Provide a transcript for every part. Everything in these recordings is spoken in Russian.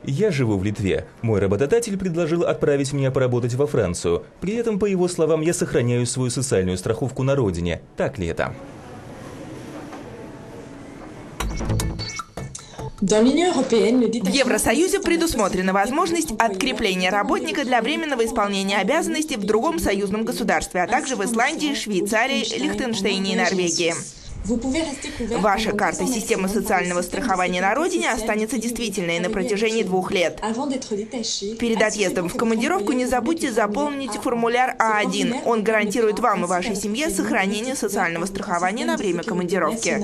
Я живу в Литве. Мой работодатель предложил отправить меня поработать во Францию. При этом, по его словам, я сохраняю свою социальную страховку на родине. Так ли это? В Евросоюзе предусмотрена возможность открепления работника для временного исполнения обязанностей в другом союзном государстве, а также в Исландии, Швейцарии, Лихтенштейне и Норвегии. Ваша карта системы социального страхования на родине останется действительной на протяжении 2 лет. Перед отъездом в командировку не забудьте заполнить формуляр А1. Он гарантирует вам и вашей семье сохранение социального страхования на время командировки.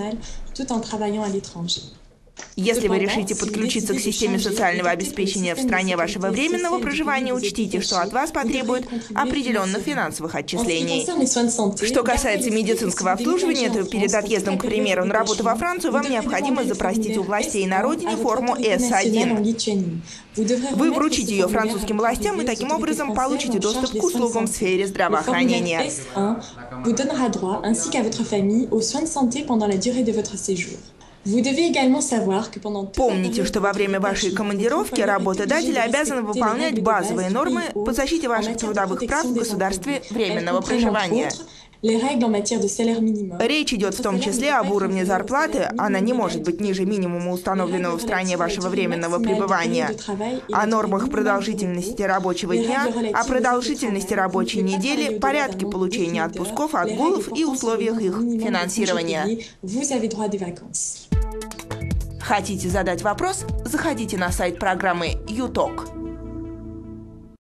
Если вы решите подключиться к системе социального обеспечения в стране вашего временного проживания, учтите, что от вас потребуют определенных финансовых отчислений. Что касается медицинского обслуживания, то перед отъездом, к примеру, на работу во Францию, вам необходимо запросить у властей на родине форму С1. Вы вручите ее французским властям и таким образом получите доступ к услугам в сфере здравоохранения. Помните, что во время вашей командировки работодатель обязан выполнять базовые нормы по защите ваших трудовых прав в государстве временного проживания. Речь идет в том числе об уровне зарплаты, она не может быть ниже минимума, установленного в стране вашего временного пребывания, о нормах продолжительности рабочего дня, о продолжительности рабочей недели, порядке получения отпусков, отгулов и условиях их финансирования. Хотите задать вопрос? Заходите на сайт программы YouTalk.